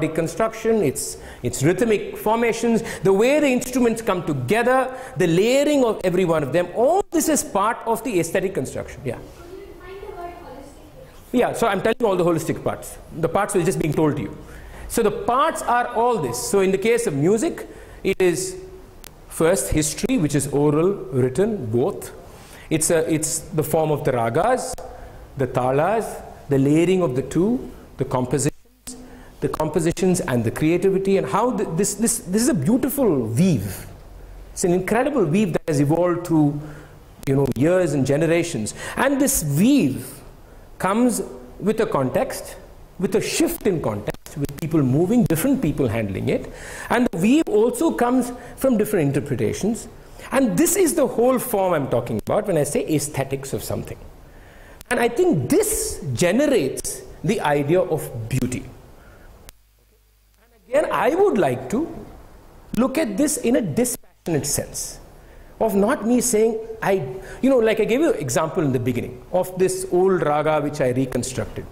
construction, its rhythmic formations, the way the instruments come together, the layering of every one of them, all this is part of the aesthetic construction. Yeah. Could you define the word holistic? Yeah, so I'm telling you all the holistic parts. The parts were just being told to you. So the parts are all this. So in the case of music, it is first history, which is oral, written, both. It's the form of the ragas, the talas, the layering of the two, the compositions and the creativity, and how this is a beautiful weave. It's an incredible weave that has evolved through, you know, years and generations. And this weave comes with a context, with a shift in context, with people moving, different people handling it. And the weave also comes from different interpretations. And this is the whole form I'm talking about when I say aesthetics of something. And I think this generates the idea of beauty. And again, I would like to look at this in a dispassionate sense, of not me saying, like I gave you an example in the beginning of this old raga which I reconstructed.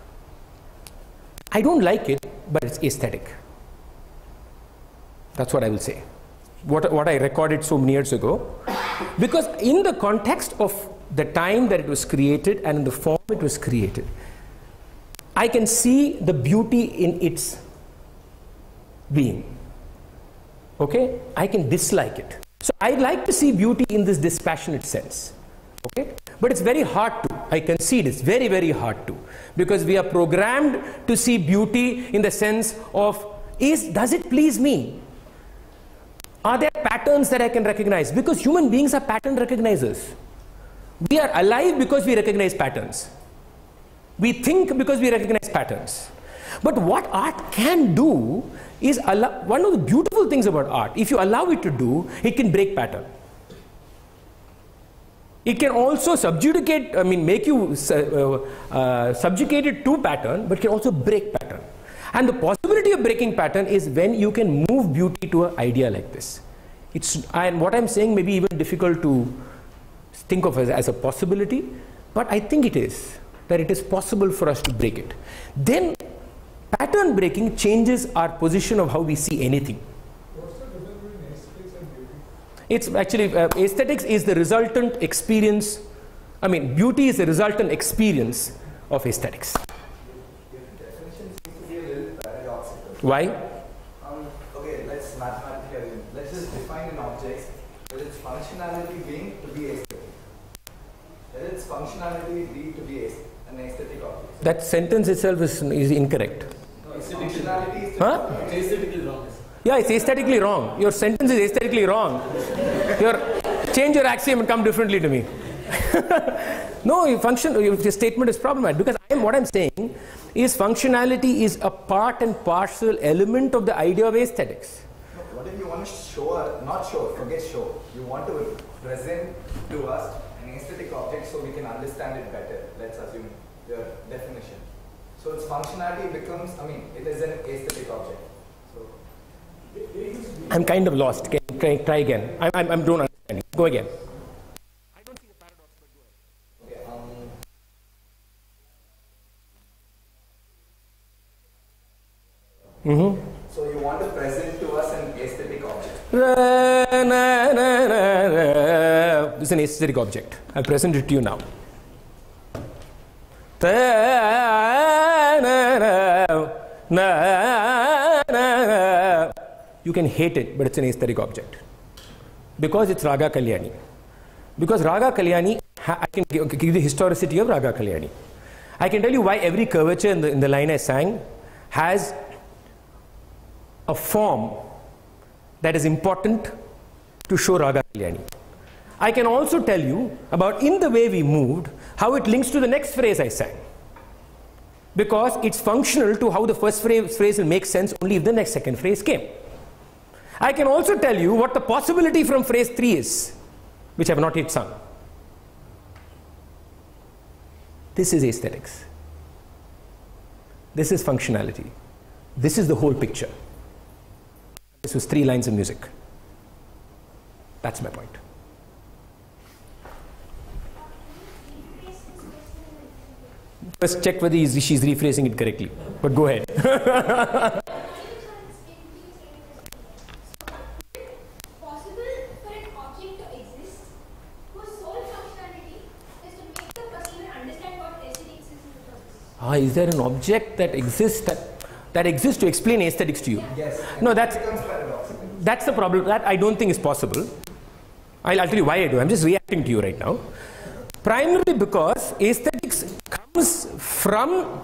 I don't like it, but it's aesthetic. That's what I will say. What I recorded so many years ago. Because in the context of the time that it was created and in the form it was created, I can see the beauty in its being. Okay? I can dislike it. So I like to see beauty in this dispassionate sense. Okay? But it's very hard to. I concede it's very, very hard to. Because we are programmed to see beauty in the sense of, does it please me? Are there patterns that I can recognize? Because human beings are pattern recognizers. We are alive because we recognize patterns. We think because we recognize patterns. But what art can do is one of the beautiful things about art, if you allow it to do, it can break pattern. It can also make you subjugated to pattern, but can also break pattern. And the possibility of breaking pattern is when you can move beauty to an idea like this. And what I'm saying may be even difficult to think of as a possibility, but I think it is, that it is possible for us to break it. Then pattern breaking changes our position of how we see anything. What's the difference between aesthetics and beauty? It's actually, aesthetics is the resultant experience, beauty is the resultant experience of aesthetics. Your definition seems to be a little paradoxical. Why? Okay, let's just define an object with its functionality being to be aesthetic. Let its functionality be to be an aesthetic object. That sentence itself is incorrect. No, its functionality is It's aesthetically wrong. Yeah, it's aesthetically wrong. Your sentence is aesthetically wrong. Change your axiom and come differently to me. No, your statement is problematic, because what I'm saying is functionality is a part and parcel element of the idea of aesthetics. No, what if you want to forget show. You want to present to us an aesthetic object so we can understand it better. Let's assume your definition. So its functionality becomes, it is an aesthetic object. So I'm kind of lost. Try again. I don't understand. Go again. I don't see the paradox, but go ahead. Okay. So you want to present to us an aesthetic object. This is an aesthetic object. I'll present it to you now. You can hate it, but it's an aesthetic object. Because it's Raga Kalyani. Because Raga Kalyani, I can give you the historicity of Raga Kalyani. I can tell you why every curvature in the line I sang has a form that is important to show Raga Kalyani. I can also tell you about, in the way we moved, how it links to the next phrase I sang. Because it's functional to how the first phrase will make sense only if the second phrase came. I can also tell you what the possibility from phrase 3 is, which I have not yet sung. This is aesthetics. This is functionality. This is the whole picture. This was 3 lines of music. That's my point. First check whether she's rephrasing it correctly. But go ahead. is there an object that exists that exists to explain aesthetics to you? Yes. No, It becomes paradoxical. that's the problem. That I don't think is possible. I'll tell you why I do. I'm just reacting to you right now. Primarily because aesthetics comes from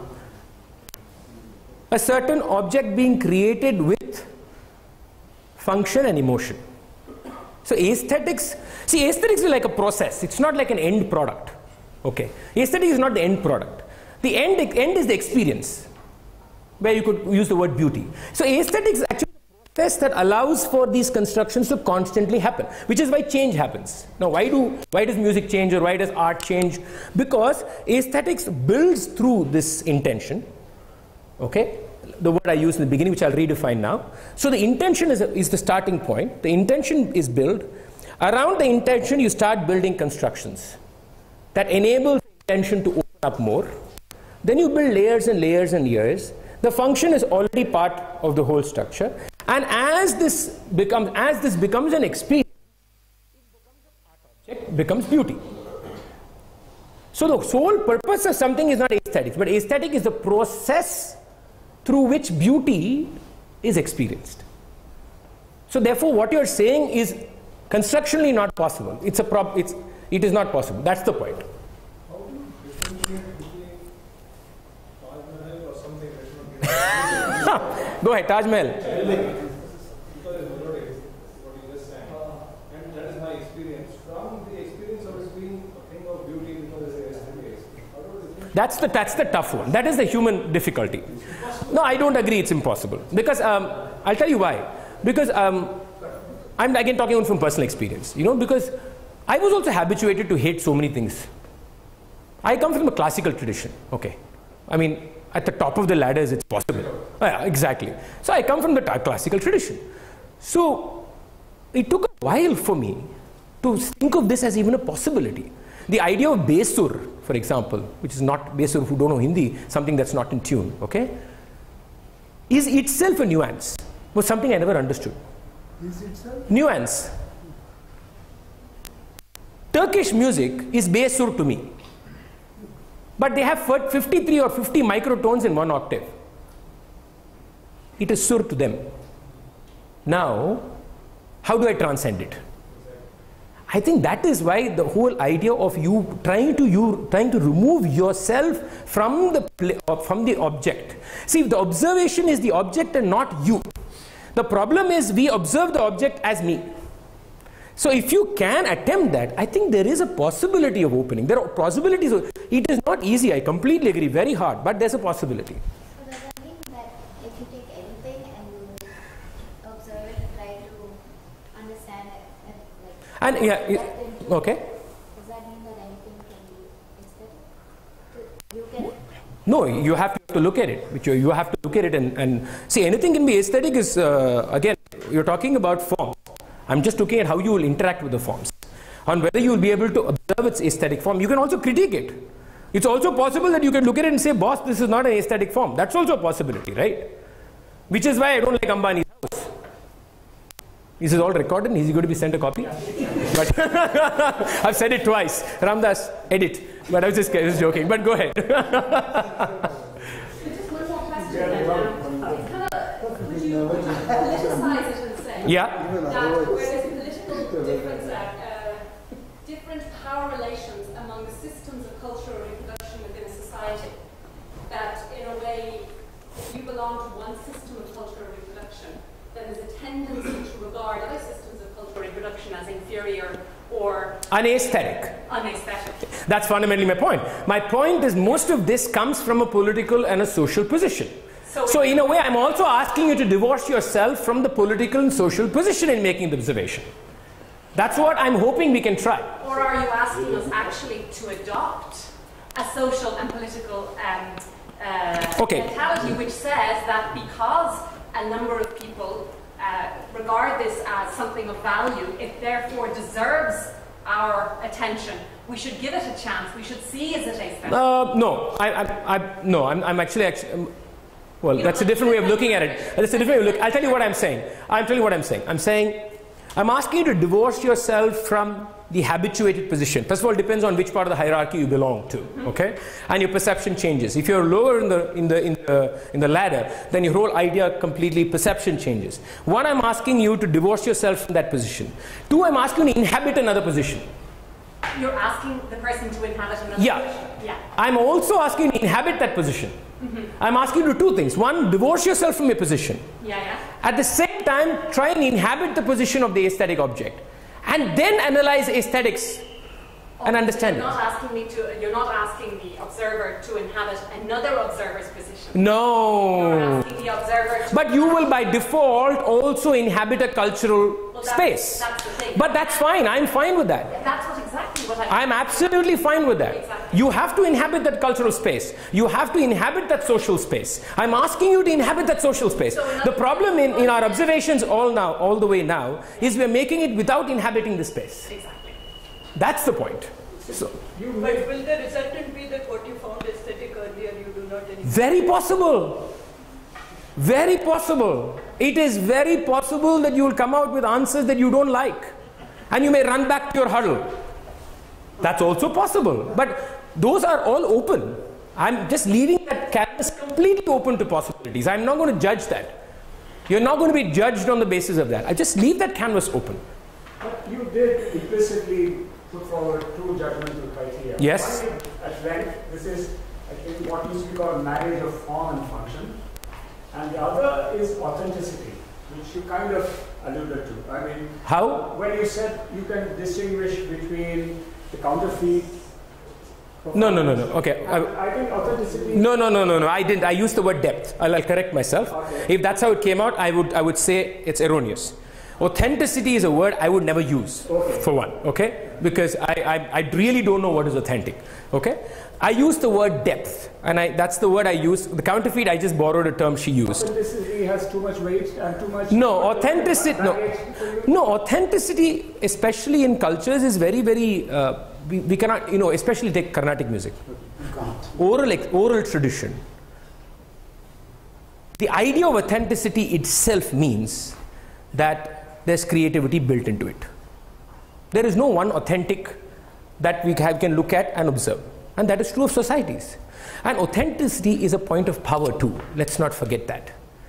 a certain object being created with function and emotion. So aesthetics is like a process. It's not like an end product. Okay. Aesthetics is not the end product. The end is the experience, where you could use the word beauty. So aesthetics is actually a process that allows for these constructions to constantly happen, which is why change happens. Now why does music change, or why does art change? Because aesthetics builds through this intention. Okay, the word I used in the beginning, which I'll redefine now. So the intention is the starting point. The intention is built. Around the intention, you start building constructions that enable the intention to open up more. Then you build layers and layers and layers. The function is already part of the whole structure. And as this becomes an experience, it becomes beauty. So the sole purpose of something is not aesthetics, but aesthetic is the process through which beauty is experienced. So therefore what you're saying is constructionally not possible. It is not possible. That's the point. How do you differentiate between Taj Mahal or something that not Go ahead, Taj Mahal. because it's melodic, what you just sang, and that is my experience. From the experience of it being a thing of beauty because it's aesthetic, how do you differentiate? That's the tough one. That is the human difficulty. No, I don't agree it's impossible. Because I'll tell you why. Because I'm again talking from personal experience. Because I was also habituated to hate so many things. I come from a classical tradition. Okay. I mean, at the top of the ladders, it's possible. Yeah, exactly. So I come from the classical tradition. So it took a while for me to think of this as even a possibility. The idea of Besur, for example, which is not Besur, who don't know Hindi, something that's not in tune, okay, is itself a nuance, was something I never understood. Is itself? Nuance. Turkish music is Besur to me. But they have 53 or 50 microtones in one octave. It is sur to them. Now, how do I transcend it? I think that is why the whole idea of you trying to remove yourself from the object. See, if the observation is the object and not you, the problem is we observe the object as me. So if you can attempt that, I think there is a possibility of opening. There are possibilities. It is not easy, I completely agree, very hard, but there's a possibility. So does that mean that if you take anything and you observe it and try to understand it, And okay. does that mean that anything can be aesthetic? You can. No, you have to look at it. You have to look at it and see, anything can be aesthetic is, again, you're talking about form. I'm just looking at how you will interact with the forms. On whether you will be able to observe its aesthetic form. You can also critique it. It's also possible that you can look at it and say, boss, this is not an aesthetic form. That's also a possibility, right? Which is why I don't like Ambani's house. This is all recorded and is he going to be sent a copy? But I've said it twice. Ramdas, edit. But I was just joking. But go ahead. Just one more question. Would you politicize it and say Yeah. that where there's political difference, different power relations among the systems of cultural reproduction within a society, that in a way, if you belong to one system of cultural reproduction, then there's a tendency to regard other systems of cultural reproduction as inferior or Unaesthetic. unaesthetic. That's fundamentally my point. My point is most of this comes from a political and a social position. So in a way, I'm also asking you to divorce yourself from the political and social position in making the observation. That's what I'm hoping we can try. Or are you asking us actually to adopt a social and political mentality which says that because a number of people regard this as something of value, it therefore deserves our attention. We should give it a chance. We should see as it aesthetic. No, I'm actually. Well, that's a different way of looking at it. That's a different way of I'll tell you what I'm saying. I'm saying, I'm asking you to divorce yourself from the habituated position. First of all, it depends on which part of the hierarchy you belong to, okay? And your perception changes. If you're lower in the ladder, then your whole idea completely, perception changes. One, I'm asking you to divorce yourself from that position. Two, I'm asking you to inhabit another position. You're asking the person to inhabit another Yeah. position. Yeah. I'm also asking you to inhabit that position. I'm asking you to do two things. One, divorce yourself from your position. Yeah. At the same time, try and inhabit the position of the aesthetic object. And then analyze aesthetics and understand You're it. you're not asking the observer to inhabit another observer's position. No. You're asking the observer to But you will by default also inhabit a cultural space. That's the thing. But that's fine. I'm fine with that. That's exactly what I'm absolutely fine with that. Exactly. You have to inhabit that cultural space. You have to inhabit that social space. I'm asking you to inhabit that social space. The problem in our observations all the way now, is we're making it without inhabiting the space. Exactly. That's the point. So, But will the resultant be that what you found aesthetic earlier you do not anymore? very possible. Very possible. It is very possible that you will come out with answers that you don't like. And you may run back to your huddle. That's also possible. But those are all open. I'm just leaving that canvas completely open to possibilities. I'm not going to judge that. You're not going to be judged on the basis of that. I just leave that canvas open. But you did implicitly put forward two judgmental criteria. Yes. One is at length, this is, I think, what used to be called marriage of form and function. And the other is authenticity, which you kind of alluded to. I mean, How? when you said you can distinguish between the counterfeit. No. Okay. I think authenticity. No. I didn't. I used the word depth. I'll correct myself. Okay. If that's how it came out, I would say it's erroneous. Authenticity is a word I would never use, for one, okay? Because I really don't know what is authentic, okay? I use the word depth, and that's the word I use. The counterfeit, I just borrowed a term she used. Authenticity has too much weight and too much. No, authenticity, authenticity, especially in cultures, is very, very, we cannot, especially take Carnatic music. Oral tradition. The idea of authenticity itself means that there's creativity built into it. There is no one authentic that we can look at and observe. And that is true of societies. And authenticity is a point of power too. Let's not forget that.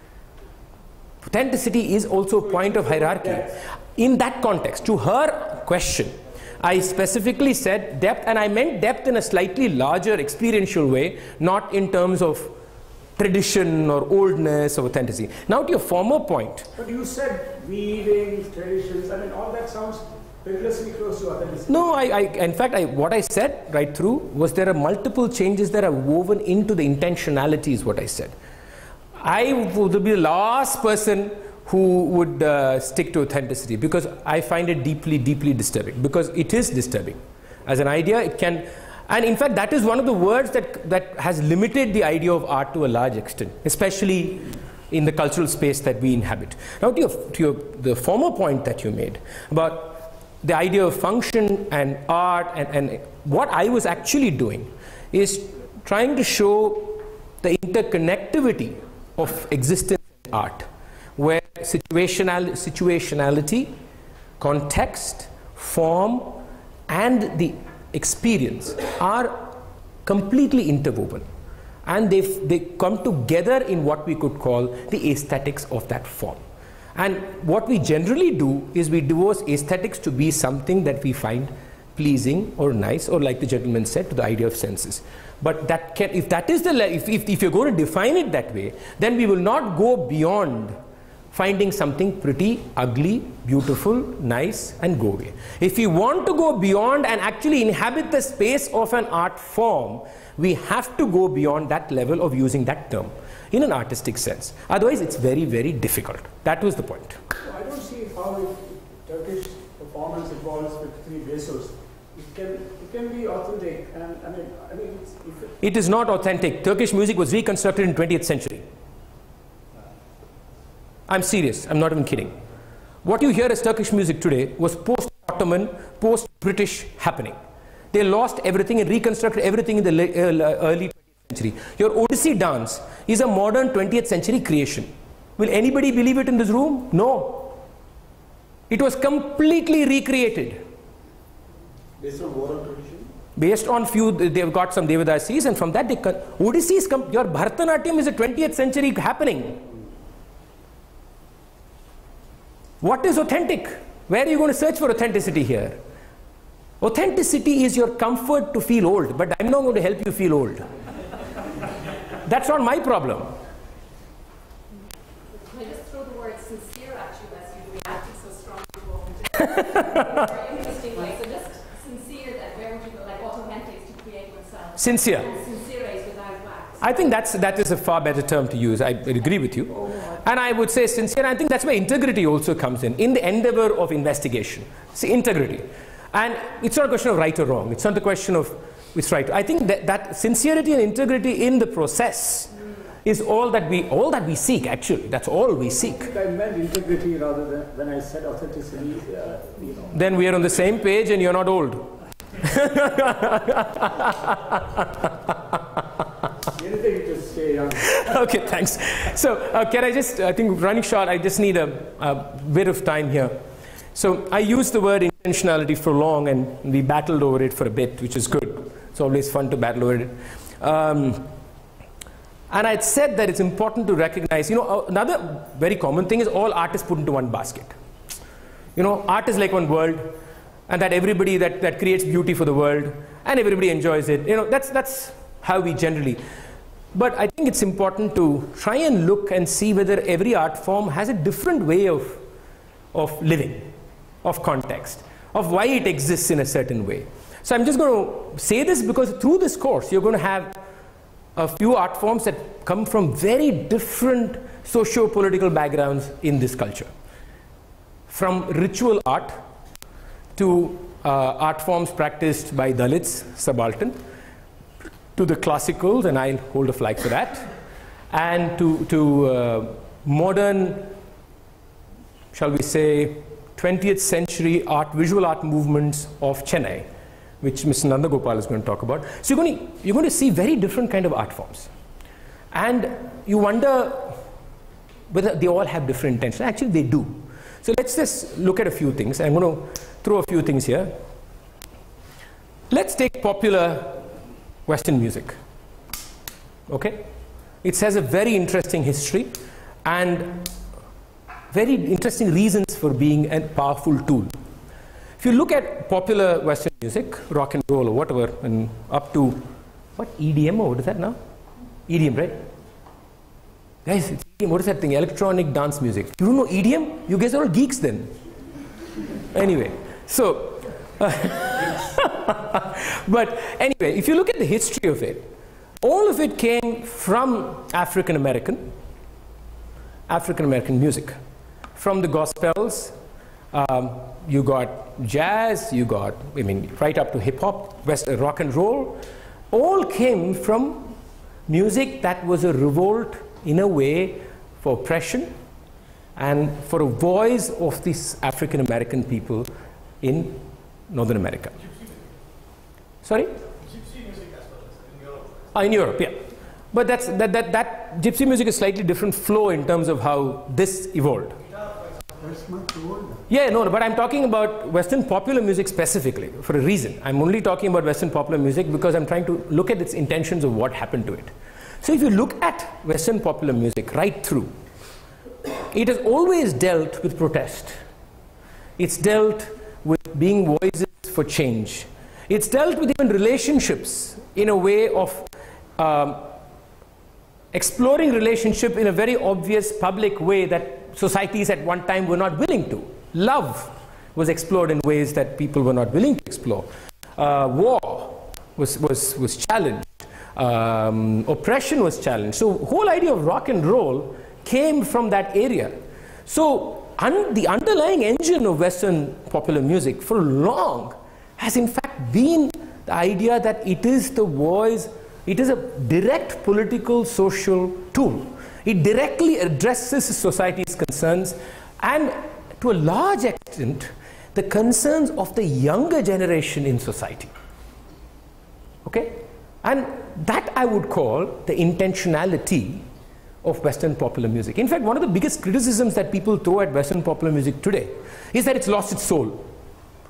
Authenticity is also a point of hierarchy. In that context, to her question, I specifically said depth, and I meant depth in a slightly larger experiential way, not in terms of tradition or oldness or authenticity. Now to your former point. But you said weaving, traditions, I mean, all that sounds perilously close to authenticity. No, in fact, what I said right through was there are multiple changes that are woven into the intentionality is what I said. I would be the last person who would stick to authenticity because I find it deeply, deeply disturbing, because it is disturbing. As an idea, it can, and in fact, that is one of the words that has limited the idea of art to a large extent, especially in the cultural space that we inhabit. Now, the former point that you made about the idea of function and art, and what I was actually doing is trying to show the interconnectivity of existence in art, where situationality, context, form, and the experience are completely interwoven, and they come together in what we could call the aesthetics of that form. And what we generally do is we divorce aesthetics to be something that we find pleasing or nice, or like the gentleman said, to the idea of senses. But that can, if that is the, if you're going to define it that way, then we will not go beyond finding something pretty, ugly, beautiful, nice, and go away. If we want to go beyond and actually inhabit the space of an art form, we have to go beyond that level of using that term in an artistic sense. Otherwise, it's very, very difficult. That was the point. So I don't see how if Turkish performance evolves with 3 Bezos, it can be authentic. And I mean, it is not authentic. Turkish music was reconstructed in 20th century. I'm serious. I'm not even kidding. What you hear as Turkish music today was post-Ottoman, post-British happening. They lost everything and reconstructed everything in the early 20th century. Your Odissi dance is a modern 20th century creation. Will anybody believe it in this room? No. It was completely recreated. Based on oral tradition? Based on few, they've got some Devadasis, and from that they Odisseys come. Your Bharatanatyam is a 20th century happening. What is authentic? Where are you going to search for authenticity here? Authenticity is your comfort to feel old, but I'm not going to help you feel old. That's not my problem. Can I just throw the word sincere at you as you reacted so strongly to authenticity? Very interesting way. So just sincere, that where would you go, like authentic to create yourself? Sincere. And sincere is without wax. I think that is a far better term to use. I agree with you. And I would say sincere. I think that's where integrity also comes in the endeavor of investigation. See, integrity. And it's not a question of right or wrong. It's not the question of it's right. I think that sincerity and integrity in the process is all that we seek, actually. That's all we seek. I think I meant integrity rather than when I said authenticity. Then we are on the same page and you're not old. Anything to stay young. Okay, thanks. So can I just, I think running short, I just need a bit of time here. So I used the word intentionality for long, and we battled over it for a bit, which is good. It's always fun to battle over it. And I'd said that it's important to recognize, another very common thing is all art is put into one basket. Art is like one world, and that everybody that creates beauty for the world, and everybody enjoys it. That's how we generally. But I think it's important to try and look and see whether every art form has a different way of living, of context, of why it exists in a certain way. So I'm just going to say this because through this course, you're going to have a few art forms that come from very different socio-political backgrounds in this culture. From ritual art to art forms practiced by Dalits, subaltern, to the classicals, and I'll hold a flag for that, and to modern, shall we say, 20th century visual art movements of Chennai, which Mr. Nandagopal is going to talk about. So you're going to see very different kind of art forms. And you wonder whether they all have different intentions. Actually, they do. So let's just look at a few things. I'm going to throw a few things here. Let's take popular Western music. Okay? It has a very interesting history and very interesting reasons for being a powerful tool. If you look at popular Western music, rock and roll or whatever, and up to, what, EDM or what is that now? EDM, right? Guys, it's EDM, what is that thing? Electronic dance music. You don't know EDM? You guys are all geeks then. Anyway, so, but anyway, if you look at the history of it, all of it came from African American music. From the Gospels, you got jazz, you got, right up to hip hop, rock and roll, all came from music that was a revolt in a way for oppression and for a voice of these African American people in Northern America. Sorry? Gypsy music as well as in Europe. In Europe, yeah. But that gypsy music is slightly different flow in terms of how this evolved. Yeah, no, but I'm talking about Western popular music specifically for a reason. I'm only talking about Western popular music because I'm trying to look at its intentions of what happened to it. So if you look at Western popular music right through, it has always dealt with protest. It's dealt with being voices for change. It's dealt with even relationships in a way of exploring relationship in a very obvious public way that societies at one time were not willing to. Love was explored in ways that people were not willing to explore. War was challenged. Oppression was challenged. So the whole idea of rock and roll came from that area. So the underlying engine of Western popular music for long has in fact been the idea that it is the voice, it is a direct political social tool. It directly addresses society's concerns and to a large extent the concerns of the younger generation in society. Okay? And that I would call the intentionality of Western popular music. In fact, one of the biggest criticisms that people throw at Western popular music today is that it's lost its soul.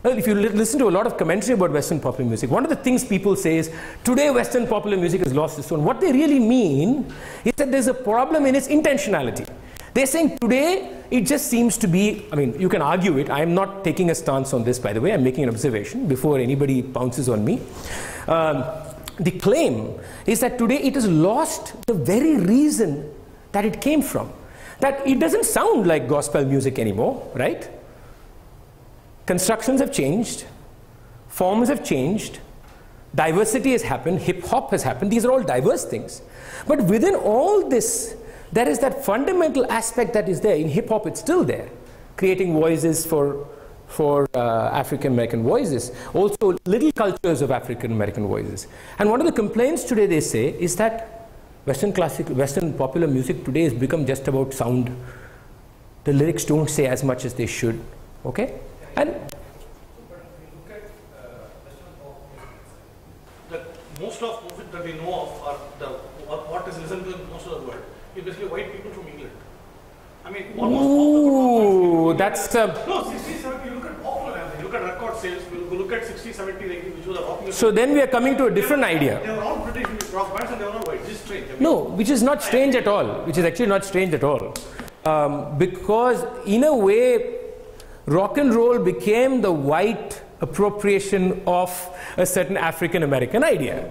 Well, if you listen to a lot of commentary about Western popular music, one of the things people say is, today Western popular music has lost its tone. What they really mean is that there's a problem in its intentionality. They're saying today, it just seems to be, I mean, you can argue it. I'm not taking a stance on this, by the way. I'm making an observation before anybody pounces on me. The claim is that today it has lost the very reason that it came from. That it doesn't sound like gospel music anymore, right? Constructions have changed, forms have changed, diversity has happened, hip-hop has happened. These are all diverse things. But within all this, there is that fundamental aspect that is there. In hip-hop, it's still there, creating voices for African-American voices, also little cultures of African-American voices. And one of the complaints today, they say, is that Western popular music today has become just about sound. The lyrics don't say as much as they should, okay? And but if we look at Western pop music, most of it that we know of are what is listened to in most of the world is basically white people from England. I mean, ooh, that's no, 60, 70, you look at popular music, you look at record sales, you look at 60, 70, 80, which was a rock music. So then we are coming to a different idea. They were all British rock bands and they were all white. This is strange. I mean, No, which is not strange at all, which is actually not strange at all. Because in a way, rock and roll became the white appropriation of a certain African American idea.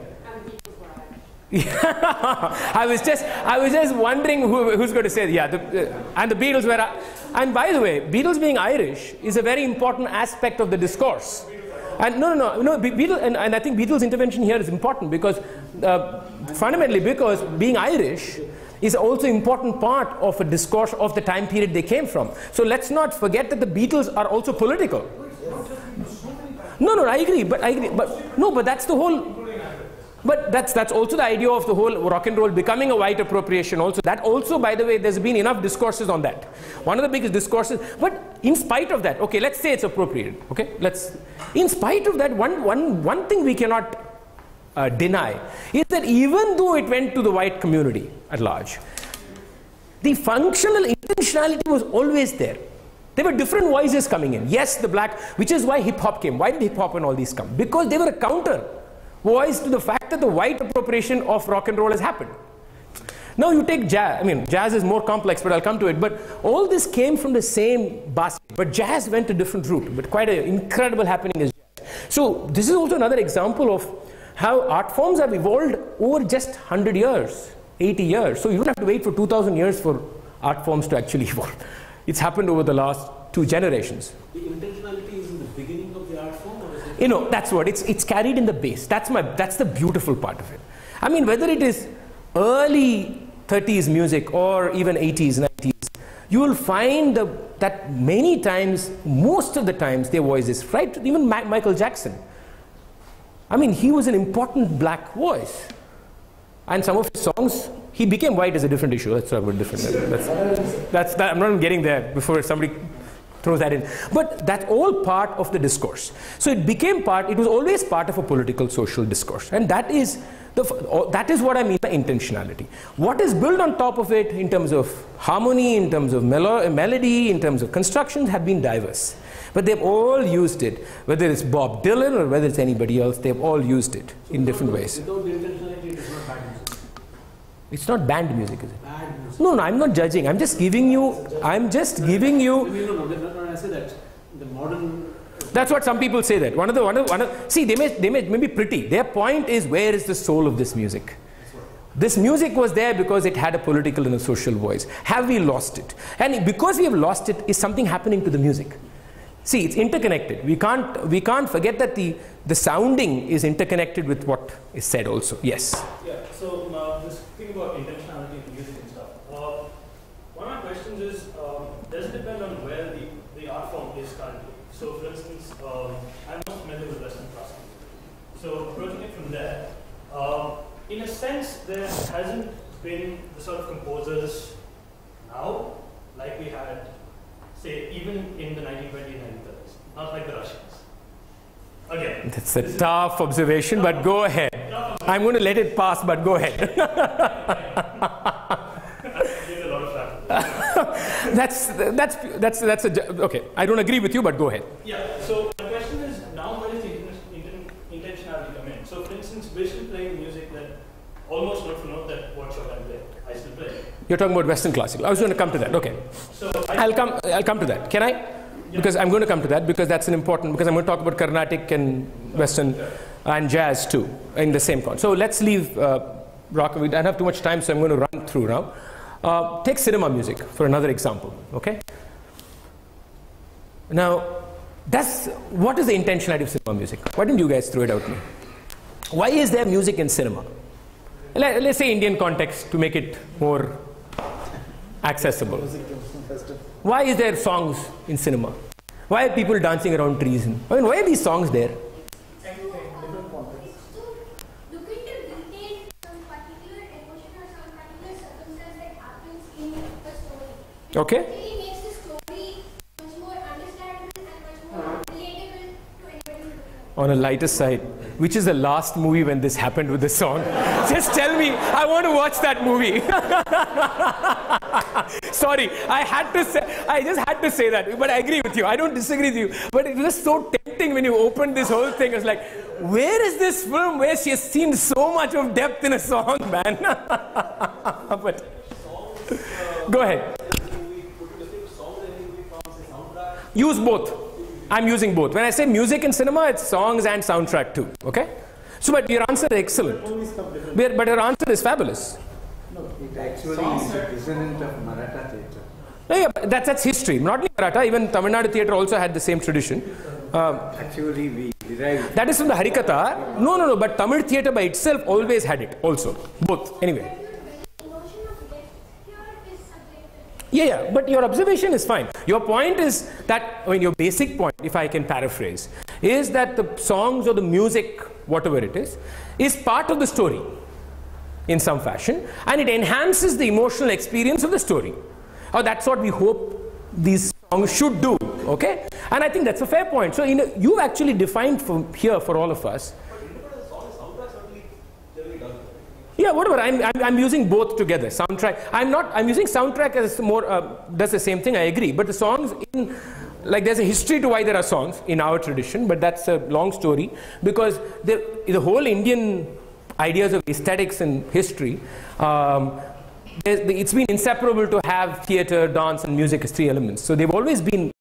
I was just wondering who's going to say, yeah, and the Beatles were, and by the way, Beatles being Irish is a very important aspect of the discourse. And no, Beatles, and I think Beatles' intervention here is important because, fundamentally because being Irish is also an important part of a discourse of the time period they came from. So let's not forget that the Beatles are also political. No, I agree, but that's the whole. But that's also the idea of the whole rock and roll becoming a white appropriation also. That also, by the way, there's been enough discourses on that. One of the biggest discourses, but in spite of that, okay, let's say it's appropriated, okay? In spite of that, one thing we cannot deny is that even though it went to the white community at large, the functional intentionality was always there. There were different voices coming in. Yes, the black, which is why hip-hop came. Why did hip-hop and all these come? Because they were a counter voice to the fact that the white appropriation of rock and roll has happened. Now you take jazz. I mean, jazz is more complex, but I'll come to it. But all this came from the same basket. But jazz went a different route. But quite an incredible happening is jazz. So this is also another example of how art forms have evolved over just 100 years, 80 years. So you don't have to wait for 2,000 years for art forms to actually evolve. It's happened over the last 2 generations. The intentionality is in the beginning of the art form, or is it? You know, that's what it's carried in the base. That's the beautiful part of it. I mean, whether it is early 30s music or even 80s, 90s, you will find that many times, most of the times, their voices, right? Even Michael Jackson. I mean, he was an important black voice. And some of his songs, he became white as a different issue. That's a different. I'm not getting there before somebody throws that in. But that's all part of the discourse. So it was always part of a political social discourse. And that is what I mean by intentionality. What is built on top of it in terms of harmony, in terms of melody, in terms of construction have been diverse. But they've all used it, whether it's Bob Dylan or whether it's anybody else, they've all used it in different ways. Without the intentionality, it is not bad music. It's not banned music, is it? Bad music. No, I'm not judging. I'm just giving you. No, I say that the modern. That's what some people say. That see, they may be pretty. Their point is, where is the soul of this music? This music was there because it had a political and a social voice. Have we lost it? And because we have lost it, is something happening to the music? See, it's interconnected. We can't forget that the sounding is interconnected with what is said also. Yes. Yeah. So this thing about intentionality in music and stuff. One of my questions is, does it depend on where the art form is currently? So, for instance, I'm not familiar with Western classical. So, approaching it from there, in a sense, there hasn't been the sort of composers now like we had, say, even in the 1920s and 1930s, not like the Russians. Again. That's a tough observation, but go ahead. I'm going to let it pass, but go ahead. There's a lot of that's okay. I don't agree with you, but go ahead. Yeah. So the question is, basically playing music that almost not to know that what shot I'm playing. I still play. You're talking about Western classical. I was going to come to that. Okay. So I'll come to that. Can I? Yeah. Because I'm going to come to that because that's an important, because I'm going to talk about Carnatic and Western and jazz too in the same con. So let's leave rock. We don't have too much time, so I'm going to run through now. Take cinema music for another example. Okay. Now, what is the intentionality of cinema music? Why don't you guys throw it out to me? Why is there music in cinema? Let's say Indian context to make it more accessible. Why is there songs in cinema? Why are people dancing around trees? I mean, why are these songs there? Okay. It makes the story much more understandable and much more relatable to anybody. On a lighter side, which is the last movie when this happened with the song? Just tell me, I want to watch that movie. Sorry, I just had to say that, but I agree with you. I don't disagree with you. But it was so tempting when you opened this whole thing. I was like, where is this film where she has seen so much of depth in a song, man? But go ahead. Use both. I'm using both. When I say music in cinema, it's songs and soundtrack too. Okay? So, but your answer is excellent. But your answer is fabulous. No, it actually is a descendant of Maratha theatre. Yeah, that's history. Not only Maratha, even Tamil Nadu theatre also had the same tradition. Actually, we derived. That is from the Harikatha. No, but Tamil theatre by itself always had it also. Both. Anyway. Yeah, but your observation is fine. Your point is that, I mean, your basic point, if I can paraphrase, is that the songs or the music, whatever it is part of the story in some fashion, and it enhances the emotional experience of the story. Or that's what we hope these songs should do, okay? And I think that's a fair point. So you actually defined here for all of us. Yeah, whatever. I'm using both together. Soundtrack. I'm using soundtrack as more does the same thing. I agree. But the songs there's a history to why there are songs in our tradition. But that's a long story because the whole Indian ideas of aesthetics and history. It's been inseparable to have theatre, dance, and music as three elements. So they've always been